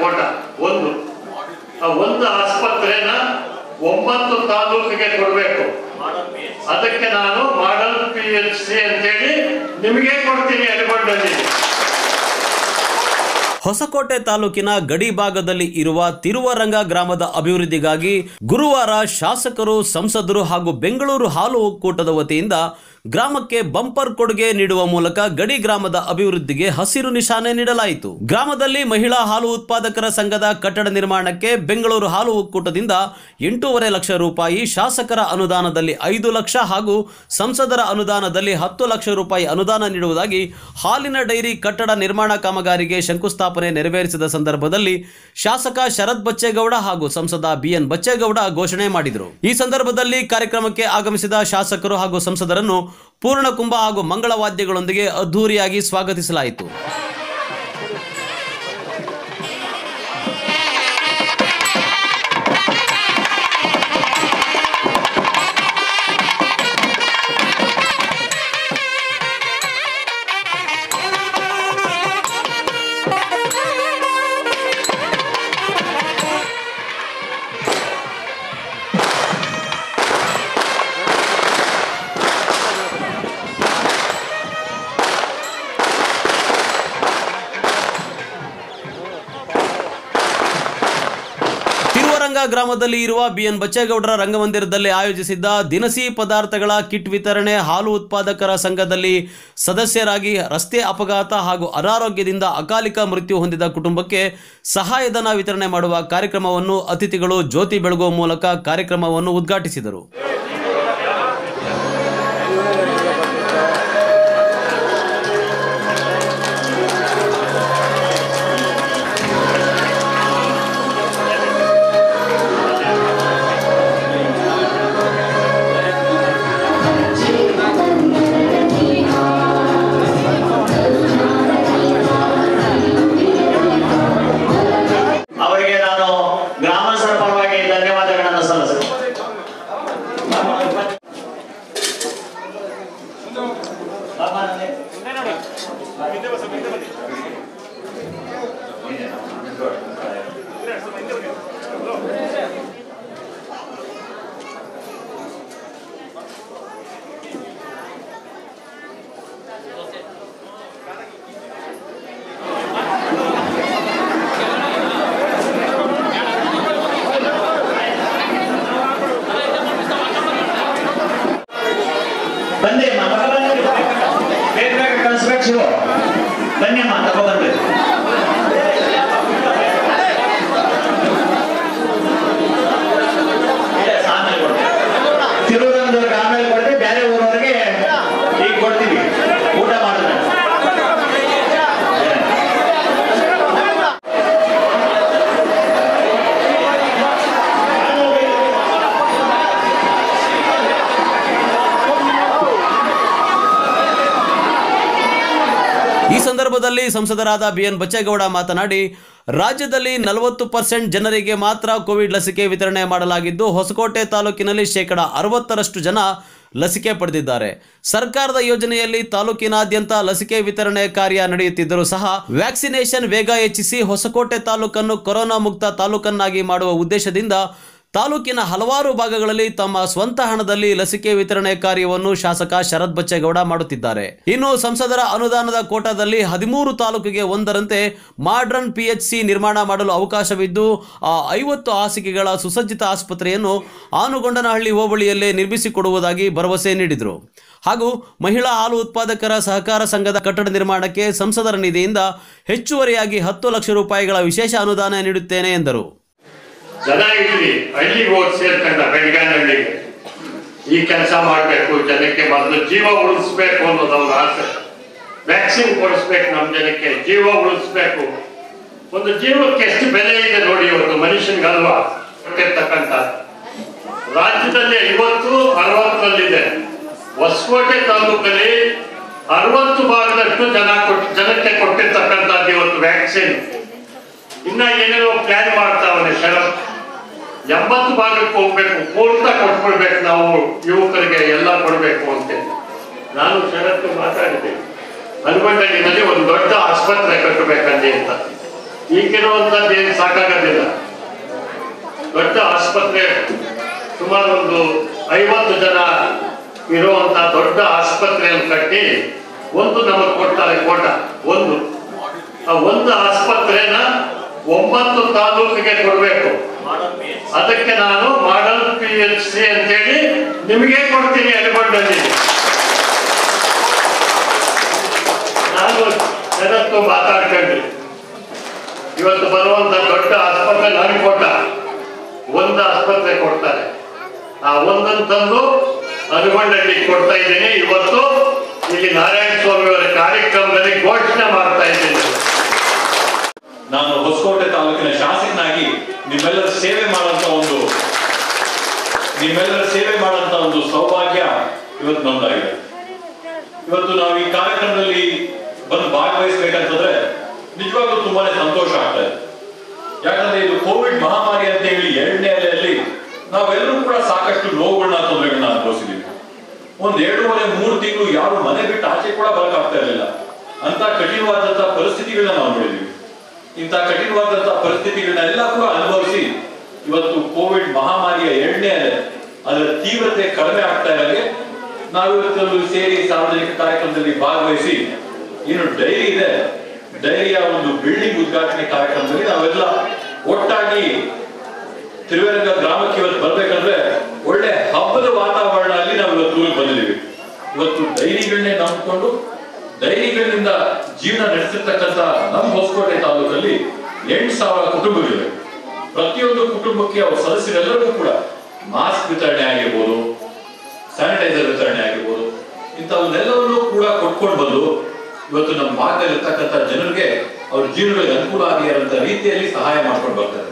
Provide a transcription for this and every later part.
ಕೋಟ ಒಂದು ಆಸ್ಪತ್ರೆನ 9 ತಾಲೂಕಿಗೆ ಕೊಡಬೇಕು. ಅದಕ್ಕೆ ನಾನು ಮಾಡೆಲ್ PHC ಅಂತೇಳಿ ನಿಮಗೆ ಕೊಡ್ತೀನಿ ಅನ್ಕೊಂಡಲ್ಲಿ. ಹೊಸಕೋಟೆ ತಾಲೂಕಿನ ಗಡಿ ಭಾಗದಲ್ಲಿ ಇರುವ ತಿರುವರಂಗ ಗ್ರಾಮದ ಅಭಿವೃದ್ಧಿಗಾಗಿ ಗುರುವಾರ ಶಾಸಕರು, ಸಂಸದರು ಹಾಗೂ ಬೆಂಗಳೂರು ಹಾಲು ಒಕ್ಕೂಟದ ವತಿಯಿಂದ ಗ್ರಾಮಕ್ಕೆ ಬಂಪರ್ ಕೊಡುಗೆ ನೀಡುವ ಮೂಲಕ ಗಡಿ ಗ್ರಾಮದ ಅಭಿವೃದ್ಧಿಗೆ ಹಸಿರು ನಿಶಾನೆ ನೀಡಲಾಯಿತು. ಗ್ರಾಮದಲ್ಲಿ ಮಹಿಳಾ ಹಾಲು ಉತ್ಪಾದಕರ ಸಂಘದ ಕಟ್ಟಡ ನಿರ್ಮಾಣಕ್ಕೆ ಬೆಂಗಳೂರು ಹಾಲು ಒಕ್ಕೂಟದಿಂದ 8.5 ಲಕ್ಷ ರೂಪಾಯಿ, ಶಾಸಕರ ಅನುದಾನದಲ್ಲಿ 5 ಲಕ್ಷ ಹಾಗೂ ಸಂಸದರ ಅನುದಾನದಲ್ಲಿ 10 ಲಕ್ಷ ರೂಪಾಯಿ ಅನುದಾನ ನೀಡುವುದಾಗಿ ಹಾಲಿನ ಡೈರಿ ಕಟ್ಟಡ ನಿರ್ಮಾಣ ಕಾಮಗಾರಿಗೆ ಶಂಕುಸ್ಥಾಪನೆ ನೆರವೇರಿಸಿದ ಸಂದರ್ಭದಲ್ಲಿ ಶಾಸಕ ಶರತ್ ಬಚ್ಚೇಗೌಡ ಹಾಗೂ ಸಂಸದ BN ಬಚ್ಚೇಗೌಡ ಘೋಷಣೆ ಮಾಡಿದರು. ಈ ಸಂದರ್ಭದಲ್ಲಿ ಕಾರ್ಯಕ್ರಮಕ್ಕೆ ಆಗಮಿಸಿದ ಶಾಸಕರು ಹಾಗೂ ಸಂಸದರನ್ನು ಪೂರ್ಣಕುಂಭ ಹಾಗೂ ಮಂಗಳವಾದ್ಯಗಳೊಂದಿಗೆ ಅದ್ಧೂರಿಯಾಗಿ ಸ್ವಾಗತಿಸಲಾಯಿತು. ಗ್ರಾಮದಲ್ಲಿ ಇರುವ BN ಬಚ್ಚೇಗೌಡರ ರಂಗಮಂದಿರದಲ್ಲಿ ಆಯೋಜಿಸಿದ್ದ ದಿನಸಿ ಪದಾರ್ಥಗಳ ಕಿಟ್ ವಿತರಣೆ, ಹಾಲು ಉತ್ಪಾದಕರ ಸಂಘದಲ್ಲಿ ಸದಸ್ಯರಾಗಿ ರಸ್ತೆ ಅಪಘಾತ ಹಾಗೂ ಅನಾರೋಗ್ಯದಿಂದ ಅಕಾಲಿಕ ಮೃತ್ಯು ಹೊಂದಿದ ಕುಟುಂಬಕ್ಕೆ ಸಹಾಯಧನ ವಿತರಣೆ ಮಾಡುವ ಕಾರ್ಯಕ್ರಮವನ್ನು ಅತಿಥಿಗಳು ಜ್ಯೋತಿ ಬೆಳಗುವ ಮೂಲಕ ಕಾರ್ಯಕ್ರಮವನ್ನು ಉದ್ಘಾಟಿಸಿದರು. ಈ ಸಂದರ್ಭದಲ್ಲಿ ಸಂಸದರಾದ BN ಬಚ್ಚೇಗೌಡ ಮಾತನಾಡಿ, ರಾಜ್ಯದಲ್ಲಿ 40% ಜನರಿಗೆ ಮಾತ್ರ ಕೋವಿಡ್ ಲಸಿಕೆ ವಿತರಣೆ ಮಾಡಲಾಗಿದ್ದು, ಹೊಸಕೋಟೆ ತಾಲೂಕಿನಲ್ಲಿ 60% ಜನ ಲಸಿಕೆ ಪಡೆದಿದ್ದಾರೆ. ಸರ್ಕಾರದ ಯೋಜನೆಯಲ್ಲಿ ತಾಲೂಕಿನಾದ್ಯಂತ ಲಸಿಕೆ ವಿತರಣೆ ಕಾರ್ಯ ನಡೆಯುತ್ತಿದ್ದರೂ ಸಹ ವ್ಯಾಕ್ಸಿನೇಷನ್ ವೇಗ ಹೆಚ್ಚಿಸಿ ಹೊಸಕೋಟೆ ತಾಲೂಕನ್ನು ಕೊರೋನಾ ಮುಕ್ತ ತಾಲೂಕನ್ನಾಗಿ ಮಾಡುವ ಉದ್ದೇಶದಿಂದ ತಾಲೂಕಿನ ಹಲವಾರು ಭಾಗಗಳಲ್ಲಿ ತಮ್ಮ ಸ್ವಂತ ಹಣದಲ್ಲಿ ಲಸಿಕೆ ವಿತರಣೆ ಕಾರ್ಯವನ್ನು ಶಾಸಕ ಶರತ್ ಬಚ್ಚೇಗೌಡ ಮಾಡುತ್ತಿದ್ದಾರೆ. ಇನ್ನು ಸಂಸದರ ಅನುದಾನದ ಕೋಟಾದಲ್ಲಿ 13 ತಾಲೂಕಿಗೆ ಒಂದರಂತೆ ಮಾಡರ್ನ್ PHC ನಿರ್ಮಾಣ ಮಾಡಲು ಅವಕಾಶವಿದ್ದು, ಆ 50 ಹಾಸಿಗೆಗಳ ಸುಸಜ್ಜಿತ ಆಸ್ಪತ್ರೆಯನ್ನು ಆನುಗೊಂಡನಹಳ್ಳಿ ಹೋಬಳಿಯಲ್ಲೇ ನಿರ್ಮಿಸಿಕೊಡುವುದಾಗಿ ಭರವಸೆ ನೀಡಿದರು. ಹಾಗೂ ಮಹಿಳಾ ಹಾಲು ಉತ್ಪಾದಕರ ಸಹಕಾರ ಸಂಘದ ಕಟ್ಟಡ ನಿರ್ಮಾಣಕ್ಕೆ ಸಂಸದರ ನಿಧಿಯಿಂದ ಹೆಚ್ಚುವರಿಯಾಗಿ 10 ಲಕ್ಷ ರೂಪಾಯಿಗಳ ವಿಶೇಷ ಅನುದಾನ ನೀಡುತ್ತೇನೆ ಎಂದರು. ಜನ ಇಲ್ಲಿ ಹಳ್ಳಿಗೆ ಹೋಗಿ ಸೇರ್ಕೊಂಡ ಬೆಳಗಾನಹಳ್ಳಿಗೆ ಈ ಕೆಲಸ ಮಾಡಬೇಕು, ಜನಕ್ಕೆ ಮೊದಲು ಜೀವ ಉಳಿಸ್ಬೇಕು ಅನ್ನೋದು ಅವ್ರ ಆಸೆ. ವ್ಯಾಕ್ಸಿನ್ ಕೊಡಿಸ್ಬೇಕು, ನಮ್ಮ ಜನಕ್ಕೆ ಜೀವ ಉಳಿಸ್ಬೇಕು. ಒಂದು ಜೀವಕ್ಕೆ ಎಷ್ಟು ಬೆಲೆ ಇದೆ ನೋಡಿ ಇವತ್ತು ಮನುಷ್ಯನಿಗಲ್ವಾ ಕೊಟ್ಟಿರ್ತಕ್ಕಂಥ. ರಾಜ್ಯದಲ್ಲಿ 50-60ರಲ್ಲಿದೆ. ಹೊಸಕೋಟೆ ತಾಲೂಕಲ್ಲಿ 60 ಭಾಗದಷ್ಟು ಜನಕ್ಕೆ ಕೊಟ್ಟಿರ್ತಕ್ಕಂಥದ್ದು ಇವತ್ತು ವ್ಯಾಕ್ಸಿನ್. ಇನ್ನ ಏನೇನೋ ಪ್ಲಾನ್ ಮಾಡ್ತಾವನೆ ಶರತ್, 80 ಭಾಗಕ್ಕೆ ಹೋಗ್ಬೇಕು, ಪೂರ್ತ ಕೊಟ್ಕೊಳ್ಬೇಕು, ನಾವು ಯುವಕರಿಗೆ ಎಲ್ಲ ಕೊಡ್ಬೇಕು ಅಂತ. ನಾನು ಶರತ್ ಮಾತಾಡಿದೆ, ಹನುಮಂತಳ್ಳಿನಲ್ಲಿ ಒಂದು ದೊಡ್ಡ ಆಸ್ಪತ್ರೆ ಕಟ್ಟಬೇಕಂತೆ ಅಂತ. ಈಗಿರುವಂಥದ್ದು ಏನು ಸಾಕಾಗೋದಿಲ್ಲ. ದೊಡ್ಡ ಆಸ್ಪತ್ರೆ, ಸುಮಾರು ಒಂದು 50 ಜನ ಇರುವಂತ ದೊಡ್ಡ ಆಸ್ಪತ್ರೆಯನ್ನು ಕಟ್ಟಿ ಒಂದು ನಮಗೆ ಕೊಡ್ತಾರೆ ಕೋಟ. ಒಂದು ಆಸ್ಪತ್ರೆನ 9 ತಾಲೂಕಿಗೆ ಕೊಡಬೇಕು. ಅದಕ್ಕೆ ನಾನು ಮಾಡೆಲ್ PHC ಅಂತೇಳಿ ನಿಮಗೆ ಕೊಡ್ತೀನಿ ಅಲಿಗೊಂಡಲ್ಲಿ. ನಾನು ಜಗತ್ತು ಮಾತಾಡ್ಕೊಂಡ್ರಿ ಇವತ್ತು ಬರುವಂತ ದೊಡ್ಡ ಆಸ್ಪತ್ರೆ ನನಗೆ ಕೊಟ್ಟ. ಒಂದು ಆಸ್ಪತ್ರೆ ಕೊಡ್ತಾರೆ, ಆ ಒಂದನ್ನು ತಂದು ಅಲಿಗೊಂಡಲ್ಲಿ ಕೊಡ್ತಾ ಇದ್ದೀನಿ. ಇವತ್ತು ಇಲ್ಲಿ ನಾರಾಯಣ ಸ್ವಾಮಿ ಅವರ ಕಾರ್ಯಕ್ರಮದಲ್ಲಿ ಘೋಷಣೆ ಮಾಡ್ತಾ ಇದ್ದೀನಿ. ನಾನು ಹೊಸಕೋಟೆ ತಾಲೂಕಿನ ಶಾಸಕನಾಗಿ ನಿಮ್ಮೆಲ್ಲರ ಸೇವೆ ಮಾಡುವಂತ ಒಂದು ಸೌಭಾಗ್ಯ ಇವತ್ತು ನಮ್ದಾಗಿದೆ. ಇವತ್ತು ನಾವು ಈ ಕಾರ್ಯಕ್ರಮದಲ್ಲಿ ಬಂದು ಭಾಗವಹಿಸಬೇಕಂತಂದ್ರೆ ನಿಜವಾಗ್ಲೂ ತುಂಬಾನೇ ಸಂತೋಷ ಆಗ್ತಾ ಇದೆ. ಯಾಕಂದ್ರೆ ಇದು ಕೋವಿಡ್ ಮಹಾಮಾರಿ ಅಂತ ಹೇಳಿ 2ನೇ ಅಲೆಯಲ್ಲಿ ನಾವೆಲ್ಲರೂ ಕೂಡ ಸಾಕಷ್ಟು ನೋವುಗಳನ್ನ, ತೊಂದರೆಗಳನ್ನ ಅನುಭವಿಸಿದೀವಿ. ಒಂದ್ 2.5-3 ತಿಂಗಳು ಯಾರು ಮನೆ ಬಿಟ್ಟು ಆಚೆ ಕೂಡ ಬರಕಾಗ್ತಾ ಇರಲಿಲ್ಲ. ಅಂತ ಕಠಿಣವಾದಂತಹ ಪರಿಸ್ಥಿತಿಗಳನ್ನ ನಾವು ನೋಡಿದೀವಿ. ಇಂಥ ಕಠಿಣವಾದಂತಹ ಪರಿಸ್ಥಿತಿಗಳನ್ನೆಲ್ಲ ಕೂಡ ಅನುಭವಿಸಿ ಇವತ್ತು ಕೋವಿಡ್ ಮಹಾಮಾರಿಯ 2ನೇ ಅಲೆ ಅದರ ತೀವ್ರತೆ ಕಡಿಮೆ ಆಗ್ತಾ ಇರಲಿ ನಾವಿವತ್ತು ಸೇರಿ ಸಾರ್ವಜನಿಕ ಕಾರ್ಯಕ್ರಮದಲ್ಲಿ ಭಾಗವಹಿಸಿ ಏನು ಡೈರಿ ಇದೆ, ಡೈರಿಯ ಒಂದು ಬಿಲ್ಡಿಂಗ್ ಉದ್ಘಾಟನೆ ಕಾರ್ಯಕ್ರಮದಲ್ಲಿ ನಾವೆಲ್ಲ ಒಟ್ಟಾಗಿ ತಿರುವೇರಂಗ ಗ್ರಾಮಕ್ಕೆ ಇವತ್ತು ಬರ್ಬೇಕಂದ್ರೆ ಒಳ್ಳೆ ಹಬ್ಬದ ವಾತಾವರಣ ಅಲ್ಲಿ ನಾವು ಇವತ್ತು ಬಂದಿದ್ದೀವಿ. ಇವತ್ತು ಡೈರಿಗಳನ್ನೇ ನಂಬಿಕೊಂಡು ಡೈರಿಗಳಿಂದ ಜೀವನ ನಡೆಸಿರ್ತಕ್ಕಂಥ ನಮ್ಮ ಹೊಸಕೋಟೆ ತಾಲೂಕಲ್ಲಿ 8,000 ಕುಟುಂಬಗಳಿವೆ. ಪ್ರತಿಯೊಂದು ಕುಟುಂಬಕ್ಕೆ ಅವ್ರ ಸದಸ್ಯರೆಲ್ಲರಿಗೂ ಕೂಡ ಮಾಸ್ಕ್ ವಿತರಣೆ ಆಗಿರ್ಬೋದು, ಸ್ಯಾನಿಟೈಸರ್ ವಿತರಣೆ ಆಗಿರ್ಬೋದು, ಇಂಥವನ್ನೆಲ್ಲವನ್ನೂ ಕೂಡ ಕೊಟ್ಕೊಂಡು ಬಂದು ಇವತ್ತು ನಮ್ಮ ಭಾಗದಲ್ಲಿರ್ತಕ್ಕಂಥ ಜನರಿಗೆ ಅವ್ರ ಜೀವನಗಳಿಗೆ ಅನುಕೂಲ ಆಗಿರುವಂತ ರೀತಿಯಲ್ಲಿ ಸಹಾಯ ಮಾಡ್ಕೊಂಡು ಬರ್ತಾರೆ.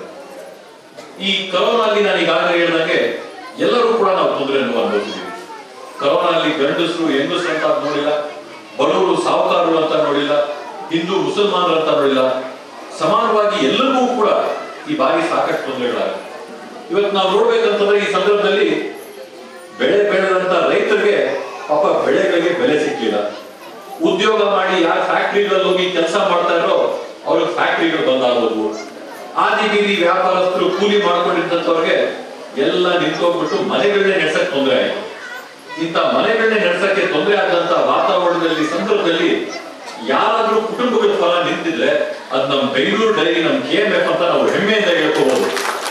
ಈ ಕರೋನಾಲ್ಲಿ ನಾನು ಈಗಾಗಲೇ ಹೇಳಿದಂಗೆ ಎಲ್ಲರೂ ಕೂಡ ನಾವು ತೊಂದರೆಯನ್ನು ಅನುಭವಿಸಿದ್ದೀವಿ. ಕರೋನಾಲ್ಲಿ ಗಂಡಸರು ಹೆಂಗಸರು ಅಂತ ನೋಡಿಲ್ಲ, ಬಡವರು ಸಾಹುಕಾರರು ಅಂತ ನೋಡಿಲ್ಲ, ಹಿಂದೂ ಮುಸಲ್ಮಾನರು ಅಂತ ನೋಡಿಲ್ಲ, ಸಮಾನವಾಗಿ ಎಲ್ಲರಿಗೂ ಕೂಡ ಈ ಬಾರಿ ಸಾಕಷ್ಟು ತೊಂದರೆಗಳಾಗಿದೆ. ಇವತ್ತು ನಾವು ನೋಡ್ಬೇಕಂತಂದ್ರೆ ಈ ಸಂದರ್ಭದಲ್ಲಿ ಬೆಳೆ ಬೆಳೆದಂತ ರೈತರಿಗೆ ಪಾಪ ಬೆಳೆಗಳಿಗೆ ಬೆಲೆ ಸಿಕ್ಕಿಲ್ಲ. ಉದ್ಯೋಗ ಮಾಡಿ ಯಾರು ಫ್ಯಾಕ್ಟ್ರಿಗಳಲ್ಲಿ ಹೋಗಿ ಕೆಲಸ ಮಾಡ್ತಾ ಇರೋ ಅವ್ರಿಗೆ ಫ್ಯಾಕ್ಟ್ರಿಗಳು ಬಂದಾಗೋದು, ಆದಿ ಬೀದಿ ವ್ಯಾಪಾರಸ್ಥರು ಕೂಲಿ ಮಾಡ್ಕೊಂಡಿದ್ದಂಥವ್ರಿಗೆ ಎಲ್ಲ ನಿಂತ್ಕೊಂಡ್ಬಿಟ್ಟು ಮನೆಗಳನ್ನೇ ನಡೆಸಕ್ಕೆ ತೊಂದರೆ ಆಯಿತು. ಇಂಥ ಮನೆಗಳನ್ನೇ ನಡೆಸಕ್ಕೆ ತೊಂದರೆ ಆದಂತ ವಾತಾವರಣದಲ್ಲಿ ಸಂದರ್ಭದಲ್ಲಿ ಯಾರಾದ್ರೂ ಕುಟುಂಬಗಳ ಫಲ ನಿಂತಿದ್ರೆ ಅದು ನಮ್ಮ ಬೆಂಗಳೂರು ಡೈರಿ, ನಮ್ಮ KMF ಅಂತ ನಾವು ಹೆಮ್ಮೆಯಿಂದ ಹೇಳ್ಕೋಬಹುದು.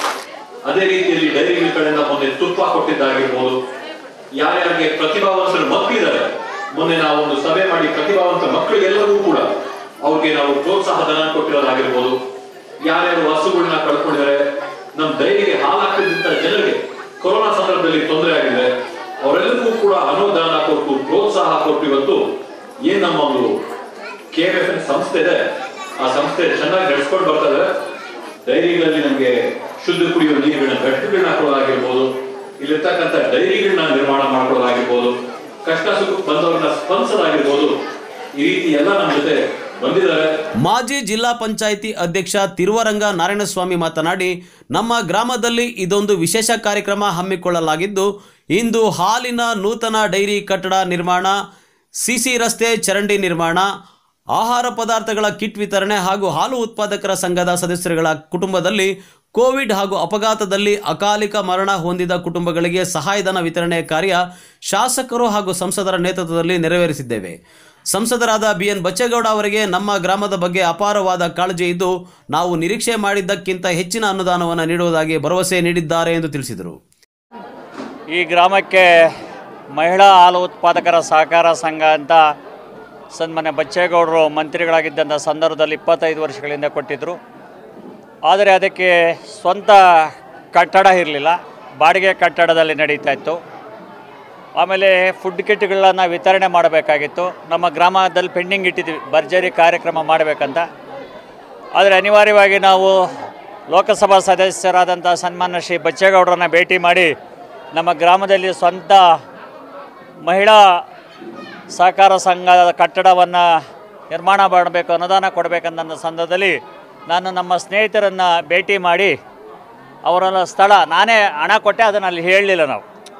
ಅದೇ ರೀತಿಯಲ್ಲಿ ಡೈರಿಗಳ ಕಡೆಯಿಂದ ಮೊನ್ನೆ ತುಪ್ಪ ಕೊಟ್ಟಿದ್ದಾಗಿರ್ಬೋದು, ಯಾರ್ಯಾರಿಗೆ ಪ್ರತಿಭಾವಂತರ ಮಕ್ಕಳಿದ್ದಾರೆ ಮೊನ್ನೆ ನಾವು ಒಂದು ಸಭೆ ಮಾಡಿ ಪ್ರತಿಭಾವಂತ ಮಕ್ಕಳಿಗೆಲ್ಲರೂ ಕೂಡ ಅವ್ರಿಗೆ ನಾವು ಪ್ರೋತ್ಸಾಹ ಧನ ಕೊಟ್ಟಿರೋದಾಗಿರ್ಬೋದು, ಯಾರ್ಯಾರು ಹಸುಗಳನ್ನ ಕಳ್ಕೊಂಡಿದ್ದಾರೆ, ನಮ್ಮ ಡೈರಿಗೆ ಹಾಲಾಗ್ತಿದ್ದಂತ ಜನರಿಗೆ ಕೊರೋನಾ ಸಂದರ್ಭದಲ್ಲಿ ತೊಂದರೆ ಆಗಿದೆ ಅವರೆಲ್ಲರಿಗೂ ಕೂಡ ಅನುದಾನ ಕೊಟ್ಟು ಪ್ರೋತ್ಸಾಹ ಕೊಟ್ಟು ಇವತ್ತು ಏನ್ ನಮ್ಮ ಒಂದು KMF ಸಂಸ್ಥೆ ಇದೆ ಆ ಸಂಸ್ಥೆ ಚೆನ್ನಾಗಿ ನಡೆಸ್ಕೊಂಡು ಬರ್ತಾರೆ. ಡೈರಿಗಳಲ್ಲಿ ನಮಗೆ ಶುದ್ಧ ಕುಡಿಯುವ ನೀರುಗಳನ್ನ ಘಟಕಗಳನ್ನ ಕೊಡೋದಾಗಿರ್ಬೋದು, ಇಲ್ಲಿರ್ತಕ್ಕಂಥ ಡೈರಿಗಳನ್ನ ನಿರ್ಮಾಣ ಮಾಡ್ಕೊಳ್ಳೋದಾಗಿರ್ಬೋದು, ಕಷ್ಟ ಸುಖ ಬಂದವರನ್ನ ಸ್ಪಂದಿಸೋದಾಗಿರ್ಬೋದು, ಈ ರೀತಿ ಎಲ್ಲ ನಮ್ಮ ಜೊತೆ ಬಂದಿದ್ದಾರೆ. ಮಾಜಿ ಜಿಲ್ಲಾ ಪಂಚಾಯಿತಿ ಅಧ್ಯಕ್ಷ ತಿರುವರಂಗ ನಾರಾಯಣಸ್ವಾಮಿ ಮಾತನಾಡಿ, ನಮ್ಮ ಗ್ರಾಮದಲ್ಲಿ ಇದೊಂದು ವಿಶೇಷ ಕಾರ್ಯಕ್ರಮ ಹಮ್ಮಿಕೊಳ್ಳಲಾಗಿದ್ದು, ಇಂದು ಹಾಲಿನ ನೂತನ ಡೈರಿ ಕಟ್ಟಡ ನಿರ್ಮಾಣ, ಸಿಸಿ ರಸ್ತೆ ಚರಂಡಿ ನಿರ್ಮಾಣ, ಆಹಾರ ಪದಾರ್ಥಗಳ ಕಿಟ್ ವಿತರಣೆ ಹಾಗೂ ಹಾಲು ಉತ್ಪಾದಕರ ಸಂಘದ ಸದಸ್ಯರುಗಳ ಕುಟುಂಬದಲ್ಲಿ ಕೋವಿಡ್ ಹಾಗೂ ಅಪಘಾತದಲ್ಲಿ ಅಕಾಲಿಕ ಮರಣ ಹೊಂದಿದ ಕುಟುಂಬಗಳಿಗೆ ಸಹಾಯಧನ ವಿತರಣೆ ಕಾರ್ಯ ಶಾಸಕರು ಹಾಗೂ ಸಂಸದರ ನೇತೃತ್ವದಲ್ಲಿ ನೆರವೇರಿಸಿದ್ದೇವೆ. ಸಂಸದರಾದ BN ಬಚ್ಚೇಗೌಡ ಅವರಿಗೆ ನಮ್ಮ ಗ್ರಾಮದ ಬಗ್ಗೆ ಅಪಾರವಾದ ಕಾಳಜಿ ಇದ್ದು, ನಾವು ನಿರೀಕ್ಷೆ ಮಾಡಿದ್ದಕ್ಕಿಂತ ಹೆಚ್ಚಿನ ಅನುದಾನವನ್ನು ನೀಡುವುದಾಗಿ ಭರವಸೆ ನೀಡಿದ್ದಾರೆ ಎಂದು ತಿಳಿಸಿದರು. ಈ ಗ್ರಾಮಕ್ಕೆ ಮಹಿಳಾ ಹಾಲು ಉತ್ಪಾದಕರ ಸಹಕಾರ ಸಂಘ ಅಂತ ಸನ್ಮಾನ್ಯ ಬಚ್ಚೇಗೌಡರು ಮಂತ್ರಿಗಳಾಗಿದ್ದಂಥ ಸಂದರ್ಭದಲ್ಲಿ 25 ವರ್ಷಗಳಿಂದ ಕೊಟ್ಟಿದ್ದರು. ಆದರೆ ಅದಕ್ಕೆ ಸ್ವಂತ ಕಟ್ಟಡ ಇರಲಿಲ್ಲ, ಬಾಡಿಗೆ ಕಟ್ಟಡದಲ್ಲಿ ನಡೀತಾ ಇತ್ತು. ಆಮೇಲೆ ಫುಡ್ ಕಿಟ್ಗಳನ್ನು ವಿತರಣೆ ಮಾಡಬೇಕಾಗಿತ್ತು. ನಮ್ಮ ಗ್ರಾಮದಲ್ಲಿ ಪೆಂಡಿಂಗ್ ಇಟ್ಟಿದ್ವಿ ಭರ್ಜರಿ ಕಾರ್ಯಕ್ರಮ ಮಾಡಬೇಕಂತ. ಆದರೆ ಅನಿವಾರ್ಯವಾಗಿ ನಾವು ಲೋಕಸಭಾ ಸದಸ್ಯರಾದಂಥ ಸನ್ಮಾನ್ಯ ಶ್ರೀ ಬಚ್ಚೇಗೌಡರನ್ನ ಭೇಟಿ ಮಾಡಿ ನಮ್ಮ ಗ್ರಾಮದಲ್ಲಿ ಸ್ವಂತ ಮಹಿಳಾ ಸಹಕಾರ ಸಂಘದ ಕಟ್ಟಡವನ್ನು ನಿರ್ಮಾಣ ಮಾಡಬೇಕು, ಅನುದಾನ ಕೊಡಬೇಕಂತ ಸಂದರ್ಭದಲ್ಲಿ ನಾನು ನಮ್ಮ ಸ್ನೇಹಿತರನ್ನು ಭೇಟಿ ಮಾಡಿ ಅವರ ಸ್ಥಳ ನಾನೇ ಹಣ ಕೊಟ್ಟೆ, ಅದನ್ನು ಅಲ್ಲಿ ಹೇಳಲಿಲ್ಲ ನಾವು.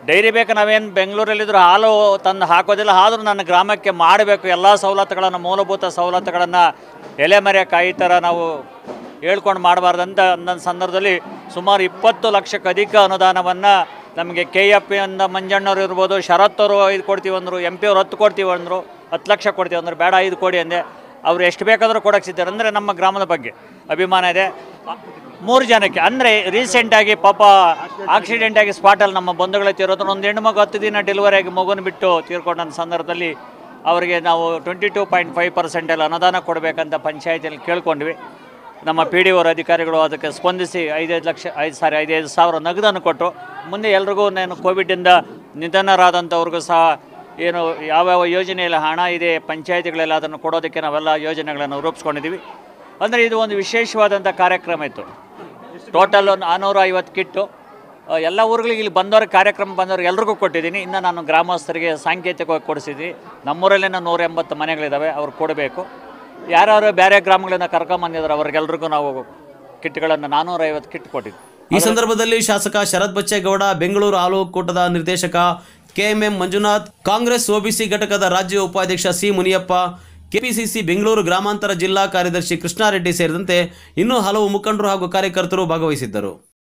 ಡೈರಿ ಬೇಕು, ನಾವೇನು ಬೆಂಗಳೂರಲ್ಲಿದ್ದರೂ ಹಾಲು ತಂದು ಹಾಕೋದಿಲ್ಲ, ಆದರೂ ನನ್ನ ಗ್ರಾಮಕ್ಕೆ ಮಾಡಬೇಕು ಎಲ್ಲ ಸವಲತ್ತುಗಳನ್ನು, ಮೂಲಭೂತ ಸವಲತ್ತುಗಳನ್ನು ಎಲೆಮರೆಕಾಯಿ ಥರ ನಾವು ಹೇಳ್ಕೊಂಡು ಮಾಡಬಾರ್ದಂತ ಅಂದ ಸಂದರ್ಭದಲ್ಲಿ ಸುಮಾರು 20 ಲಕ್ಷಕ್ಕೆ ಅಧಿಕ ಅನುದಾನವನ್ನು ನಮಗೆ KF ಇಂದ ಮಂಜಣ್ಣವ್ರು ಇರ್ಬೋದು, ಶರತ್ತವರು 5 ಕೊಡ್ತೀವಿ ಅಂದರು, MP ಅವ್ರು 10 ಕೊಡ್ತೀವಿ ಅಂದರು, 10 ಲಕ್ಷ ಕೊಡ್ತೀವಿ ಅಂದ್ರೆ ಬೇಡ 5 ಕೊಡಿ ಅಂದೆ. ಅವರು ಎಷ್ಟು ಬೇಕಾದರೂ ಕೊಡೋಕ್ಕೆ ಸಿಗ್ತಾರೆ. ಅಂದರೆ ನಮ್ಮ ಗ್ರಾಮದ ಬಗ್ಗೆ ಅಭಿಮಾನ ಇದೆ. 3 ಜನಕ್ಕೆ ಅಂದರೆ ರೀಸೆಂಟಾಗಿ ಪಾಪ ಆಕ್ಸಿಡೆಂಟಾಗಿ ಸ್ಪಾಟಲ್ಲಿ ನಮ್ಮ ಬಂಧುಗಳೇ ತೀರೋದು. ಒಂದು ಹೆಣ್ಣುಮಗು 10 ದಿನ ಡೆಲಿವರಿ ಆಗಿ ಮಗುನ ಬಿಟ್ಟು ತೀರ್ಕೊಂಡ ಸಂದರ್ಭದಲ್ಲಿ ಅವರಿಗೆ ನಾವು 22.5% ಅನುದಾನ ಕೊಡಬೇಕಂತ ಪಂಚಾಯತಿಯಲ್ಲಿ ಕೇಳ್ಕೊಂಡ್ವಿ. ನಮ್ಮ PDO ಅಧಿಕಾರಿಗಳು ಅದಕ್ಕೆ ಸ್ಪಂದಿಸಿ 5,000 ನಗದನ್ನು ಕೊಟ್ಟು, ಮುಂದೆ ಎಲ್ರಿಗೂ ನಾನು ಕೋವಿಡಿಂದ ನಿಧನರಾದಂಥವ್ರಿಗೂ ಸಹ ಏನು ಯಾವ್ಯಾವ ಯೋಜನೆಯಲ್ಲಿ ಹಣ ಇದೆ ಪಂಚಾಯತಿಗಳೆಲ್ಲ ಅದನ್ನು ಕೊಡೋದಕ್ಕೆ ನಾವೆಲ್ಲ ಯೋಜನೆಗಳನ್ನು ರೂಪಿಸ್ಕೊಂಡಿದ್ದೀವಿ. ಅಂದರೆ ಇದು ಒಂದು ವಿಶೇಷವಾದಂಥ ಕಾರ್ಯಕ್ರಮ ಇತ್ತು. ಟೋಟಲ್ 450 ಕಿಟ್ಟು ಎಲ್ಲ ಊರುಗಳಿಗೆ ಇಲ್ಲಿ ಬಂದವ್ರಿಗೆ, ಕಾರ್ಯಕ್ರಮ ಬಂದವ್ರಿಗೆ ಎಲ್ರಿಗೂ ಕೊಟ್ಟಿದ್ದೀನಿ. ಇನ್ನು ನಾನು ಗ್ರಾಮಸ್ಥರಿಗೆ ಸಾಂಕೇತಿಕವಾಗಿ ಕೊಡಿಸಿದ್ದೀನಿ. ನಮ್ಮೂರಲ್ಲಿನ 180 ಮನೆಗಳಿದ್ದಾವೆ, ಅವ್ರು ಕೊಡಬೇಕು. ಯಾರ್ಯಾರು ಬೇರೆ ಗ್ರಾಮಗಳಿಂದ ಕರ್ಕೊಂಬಂದಿದ್ದಾರೆ ಅವ್ರಿಗೆಲ್ರಿಗೂ ನಾವು ಕಿಟ್ಗಳನ್ನು 450 ಕಿಟ್ ಕೊಟ್ಟಿದ್ವಿ. ಈ ಸಂದರ್ಭದಲ್ಲಿ ಶಾಸಕ ಶರತ್ ಬಚ್ಚೇಗೌಡ, ಬೆಂಗಳೂರು ಹಾಲು ಒಕ್ಕೂಟದ ನಿರ್ದೇಶಕ KMM ಮಂಜುನಾಥ್, ಕಾಂಗ್ರೆಸ್ OBC ಘಟಕದ ರಾಜ್ಯ ಉಪಾಧ್ಯಕ್ಷ C ಮುನಿಯಪ್ಪ, KPCC ಬೆಂಗಳೂರು ಗ್ರಾಮಾಂತರ ಜಿಲ್ಲಾ ಕಾರ್ಯದರ್ಶಿ ಕೃಷ್ಣಾರೆಡ್ಡಿ ಸೇರಿದಂತೆ ಇನ್ನೂ ಹಲವು ಮುಖಂಡರು ಹಾಗೂ ಕಾರ್ಯಕರ್ತರು ಭಾಗವಹಿಸಿದ್ದರು.